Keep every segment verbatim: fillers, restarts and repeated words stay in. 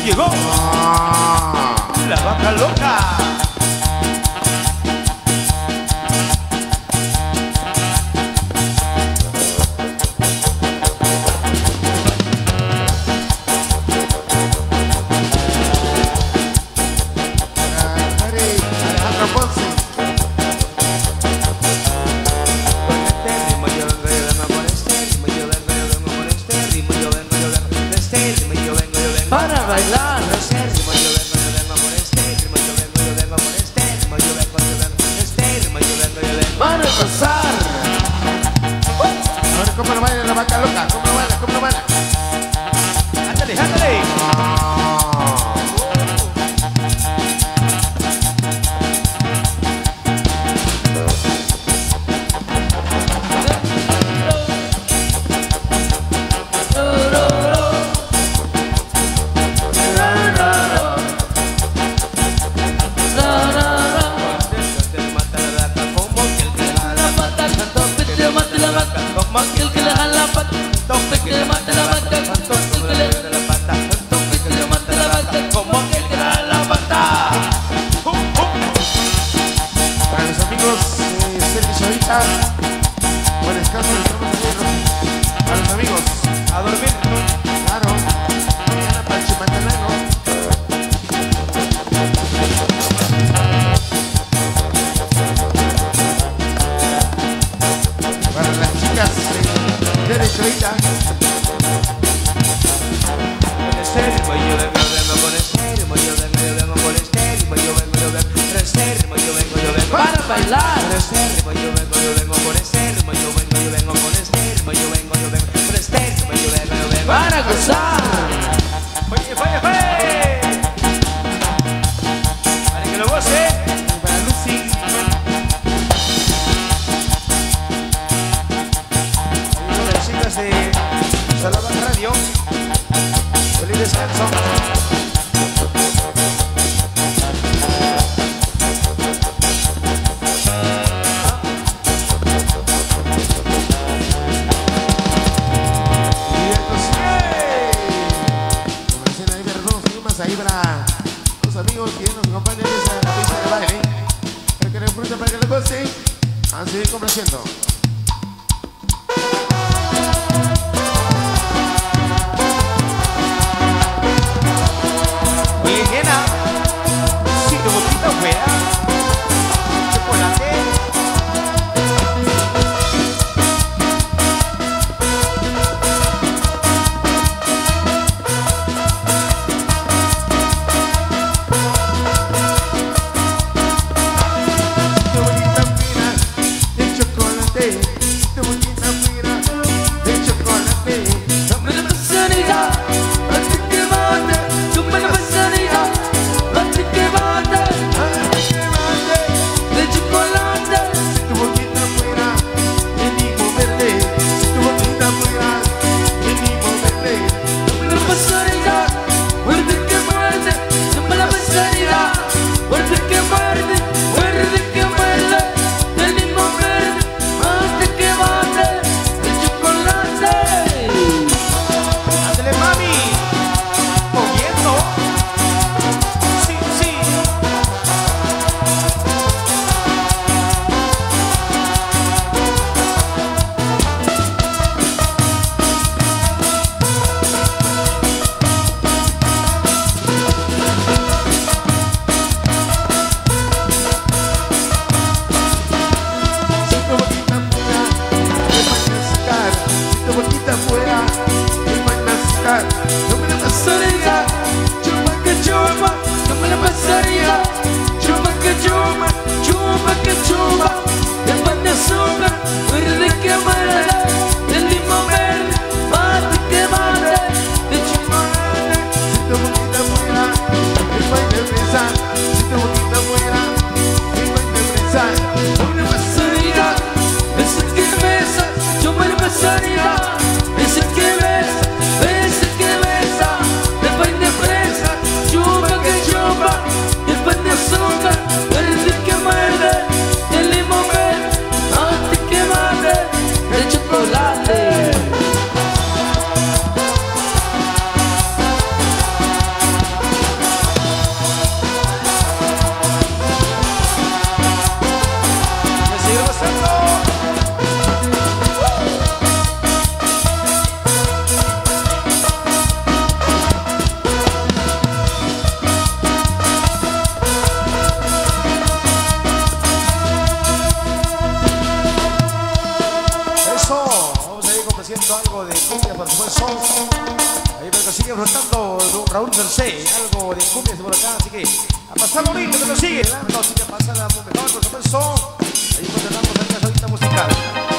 llegó la vaca loca. Para bailar, Este ritmo yo vengo, yo vengo por este ritmo yo vengo, yo vengo por este ritmo yo vengo, yo vengo este ritmo yo vengo, yo vengo para gozar. A ver cómo lo baila la vaca loca, cómo lo baila, cómo lo baila. Ándale, ándale. Como aquel que le jala la pata, que le mata la vaca, que le jala la pata, que le mata la vaca, como aquel que le jala la pata. Para los amigos de Servicio Ahorita, por descanso les estamos haciendo. Para los amigos, A dormir. claro, mañana para el Chimatenango. Para las chicas de Detroit. Este ritmo yo vengo, yo vengo por este ritmo yo vengo, yo vengo por este ritmo yo vengo, yo vengo por este ritmo yo vengo, yo vengo Para bailar, por este ritmo yo vengo, yo vengo por este ritmo yo vengo, yo vengo por este ritmo yo vengo, yo vengo por este ritmo yo vengo, yo vengo para gozar. Oye, oye, oye. Para que lo goce. Para Lucy. Para las chicas de Salaman Radio. Feliz descanso. Ahí para los amigos que nos acompañan en esa pista de baile, para que le disfruten, para que le gocen, a seguir complaciendo. Oye, nena, si tu boquita fuera chocolate. Qué bonita pena de chocolate. de cumbia, por supuesto. Ahí pero que sigue flotando Raúl Merced, algo de cumbia por acá, así que a pasar bonito que nos sigue. No, sí que pasa la mejor, por supuesto. Ahí continuamos en la solita musical.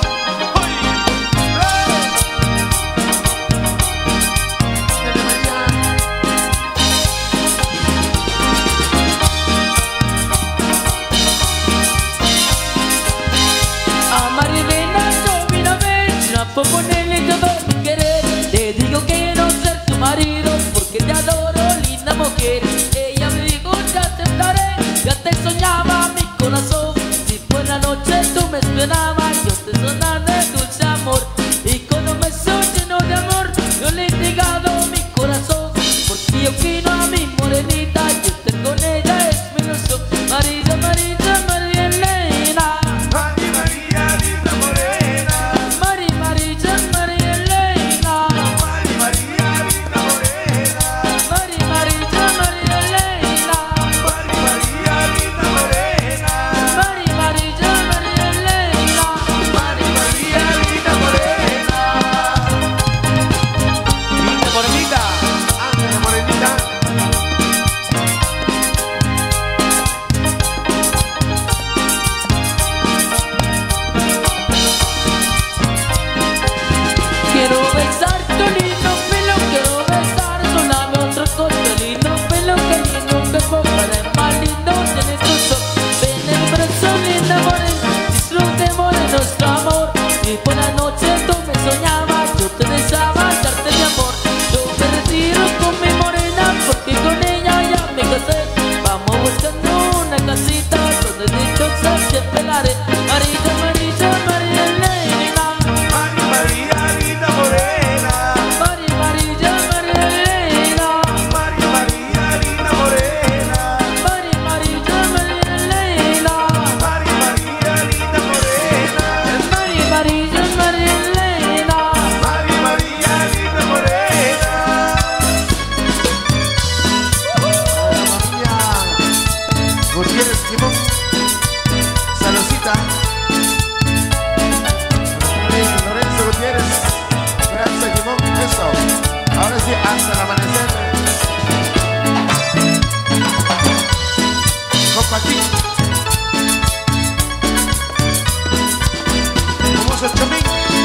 Ponerle todo mi querer, te digo que quiero ser tu marido porque te adoro, linda mujer. Ella me dijo te aceptaré, ya te soñaba mi corazón. Si por la noche tú me esperabas, yo te sonaba de dulce amor. Y con un beso lleno de amor, yo le he entregado mi corazón. Porque yo quiero a mi morenita, y estar con ella es mi ilusión. María, María, María Elena. María, María, linda morena. María, María, María Elena. María, María, linda morena. María, María, María Elena. María, María, linda morena. María, María, María Elena. María, María, linda morena. Linda morenita. Ángela morenita. Quiero besar tu lindo pelo, quiero besar tu labio, otro con tu lindo pelo, que lindo cuerpo, para más lindo tienes tus ojos. Ven en brazo, linda morena, disfrutemos de nuestro amor. Y por la noche tú me soñabas, yo te deseaba darte mi amor. Yo me retiro con mi morena, porque con ella ya me casé. Vamos buscando una casita, donde dichosa siempre la haré. María, María, María Elena. María, María, linda morena. María, María, María Elena. María, María, linda morena. María, María, María Elena. María, María, linda morena. María, María, María Elena. María, María, linda morena. María Gutiérrez Quimón. Saludcita. Lorenzo Gutiérrez. Gracias, Quimón. Eso. Ahora sí, hasta el amanecer. Compartir. Vamos a Chomín.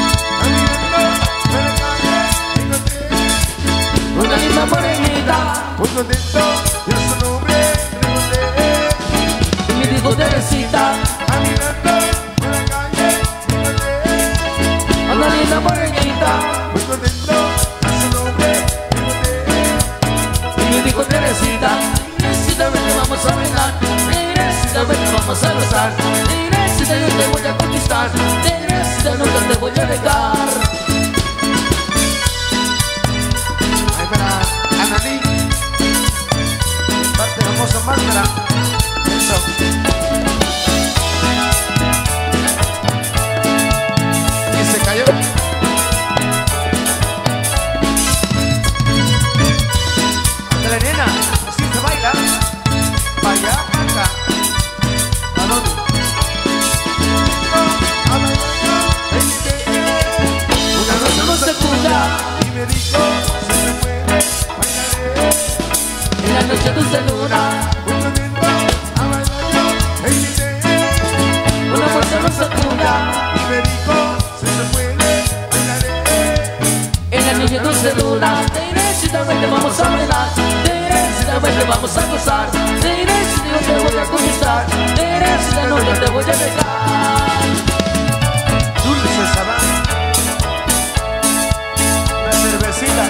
Una linda morenita, Muy contento, yo su nombre pregunté. y me dijo Teresita. Caminando por la calle, encontré. Una linda morenita, Muy contento, yo su nombre pregunté. y me dijo Teresita. Teresita, ven que vamos a bailar. Teresita, ven que vamos a gozar. Teresita, yo te voy a conquistar. Teresita, nunca te voy a dejar. Ahí para Analí. Parte famosa máscara. Eso. Y se cayó. Ándale, nena. Así se baila. Pa' allá, pa' acá. ¿A dónde? A bailar. Una noche No se cura y me dijo, si se puede, bailaré. en la noche dulce luna. Muy contento, a bailar yo, e invité. Una noche no se cura Y me dijo, si se puede, bailaré. en la noche dulce luna. Teresita, ven que vamos a bailar. Teresita, ven que vamos a gozar. Teresita, yo te voy a conquistar. Teresita, nunca te voy a dejar. Dulce sabán, una cervecita.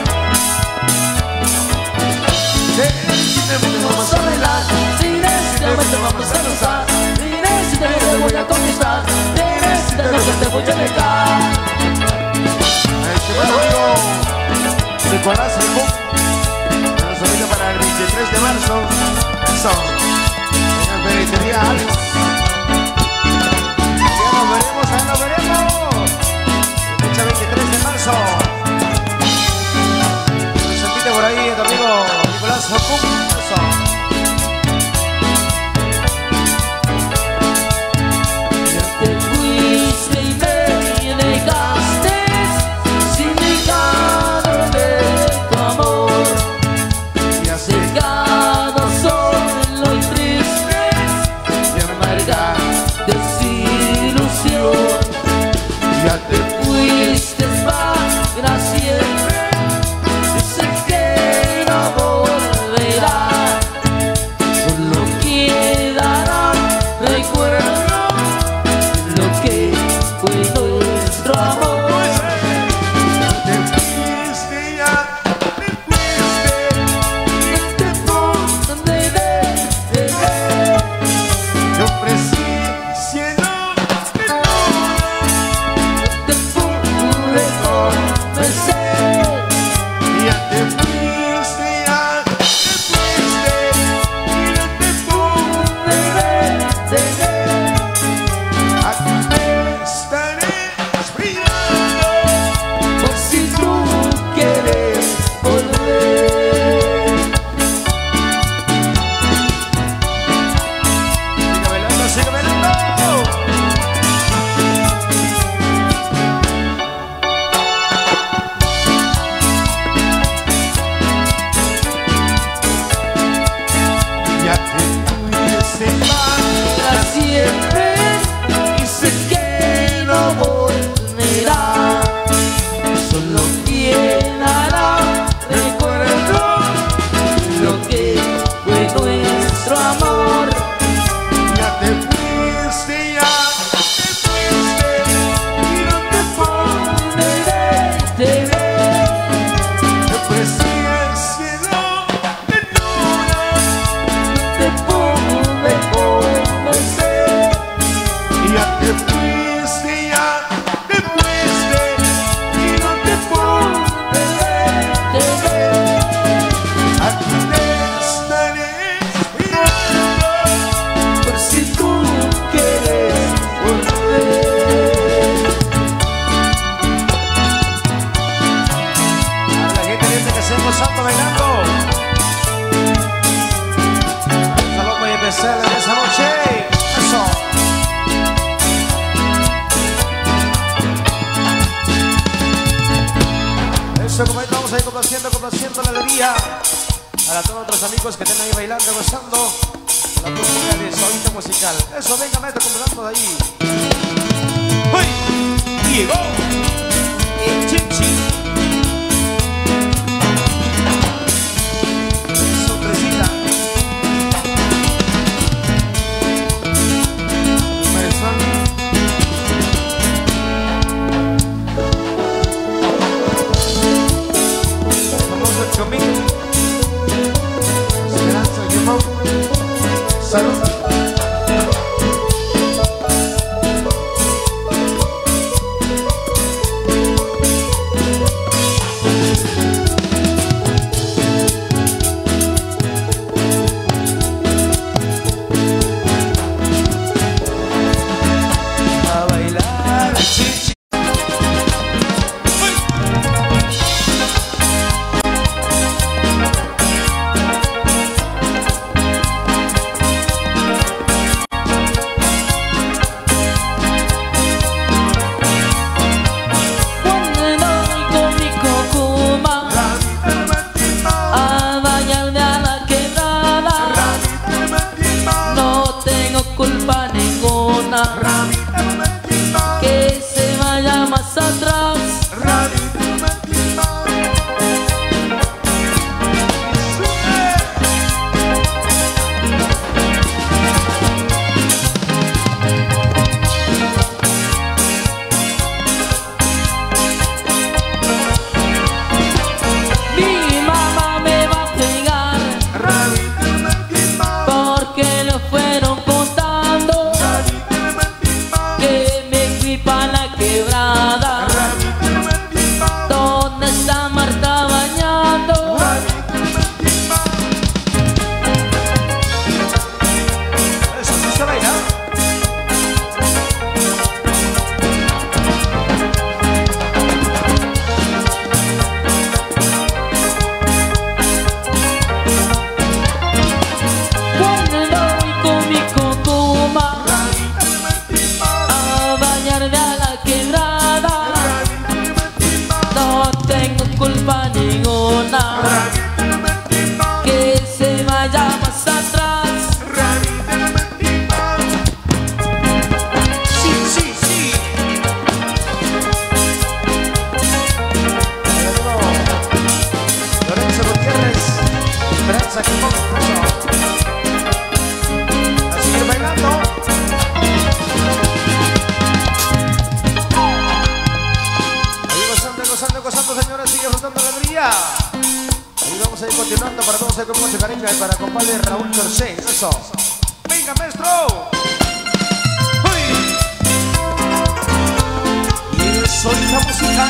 Teresita, ven que vamos a bailar. Teresita, ven que vamos a gozar. Teresita, yo te voy a conquistar. Teresita, nunca te voy a dejar. Este buen amigo Nicolás Limón, nos invita para el veintitrés de marzo. Eso, en la periferia Alex. Ya nos veremos, ahí nos veremos. Fecha veintitrés de marzo. Nos invita por ahí tu amigo Nicolás Limón. Eso. Te fuiste y me dejaste sin dejar. Véngase gozando, bailando. Salón voy a empezar en esa noche. Eso. Eso, como ahí estamos ahí complaciendo, complaciendo la alegría. Para todos nuestros amigos que estén ahí bailando, gozando la música de suavita musical. Eso, venga, maestro, completando de ahí. ¡Uy! Llegó el Chichi. Sorpresita. Famoso Chomín. Esperanza, Guimón. Salud. Que se vaya más atrás. Mi mamá me va a pegar porque lo fueron contando que me fui pa' la quebrada donde está Marta bañando. Eso sí se baila. Cuando voy con mi cocuma a bañarme a la quebrada, no tengo culpa ninguna. Que se vaya más atrás. Sí, sí, sí. Lorenzo Gutiérrez, Esperanza Guimón. A seguir bailando. Ahí gozando, gozando, gozando, señores, sigue disfrutando la alegría. Ahí vamos a ir continuando para todos con mucho cariño y para compadre Raúl Torcé. Eso. Venga, maestro. ¡Uy! Y eso es la música.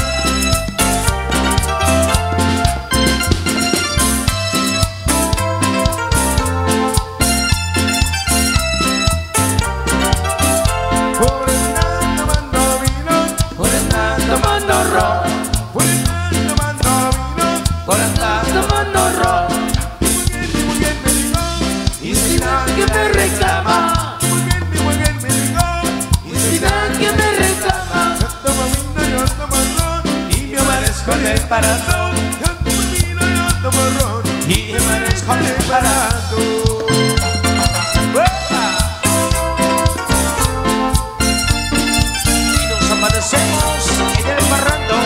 Por estar tomando vino, Por estar tomando ron, por estar tomando vino, por estar tomando ron, muy bien me digo, y si nadie que me reclama, muy bien, muy bien me digo, y si nadie me reclama, yo tomo vino, yo tomo ron, y me amanezco en el parado. Yo tomo vino, yo tomo ron, y me amanezco en el parado. ¡Uepa! Y nos amanecemos en el parrando.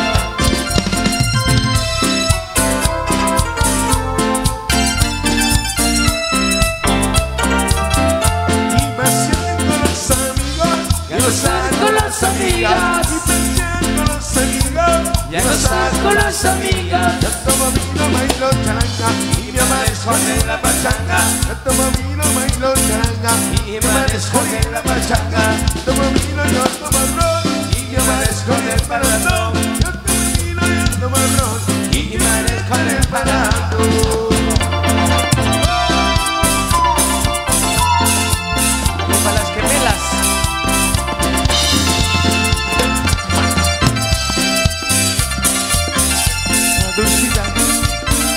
Y pasear con los amigos, y a gozar con las amigas. Y pasear con los amigos, y a gozar con las amigas. Yo tomo vino, bailo charanga, y me amanezco en la pachanga. Yo tomo vino, bailo charanga, y me amanezco en la pachanga. Tomo vino, yo tomo ron, y me amanezco en el parado. Yo tomo vino, yo tomo ron, y me amanezco en el parado. Y para las gemelas. La Dulcita.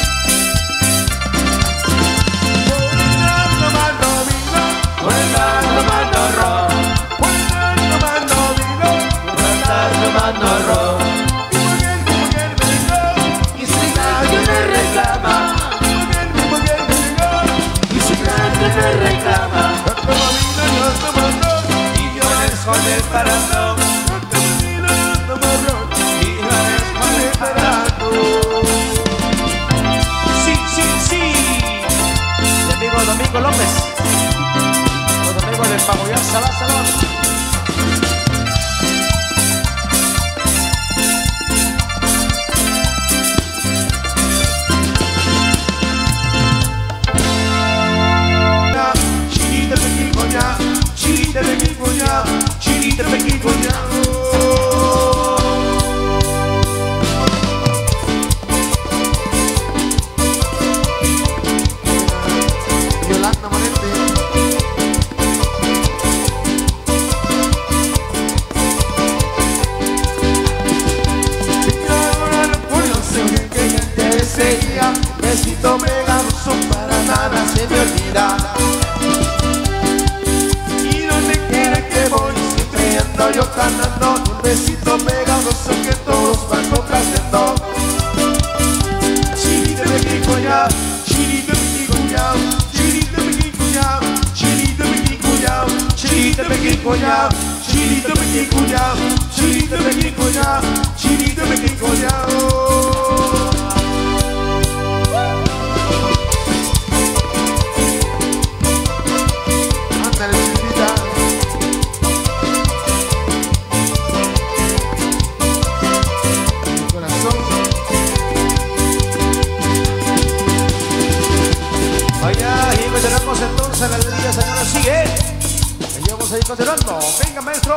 venga, chinito me quedé colgado. Ándale, chiquita. Mi corazón. Vaya, y continuamos entonces la alegría, señores, sigue. Y vamos a ir continuando. Venga, maestro.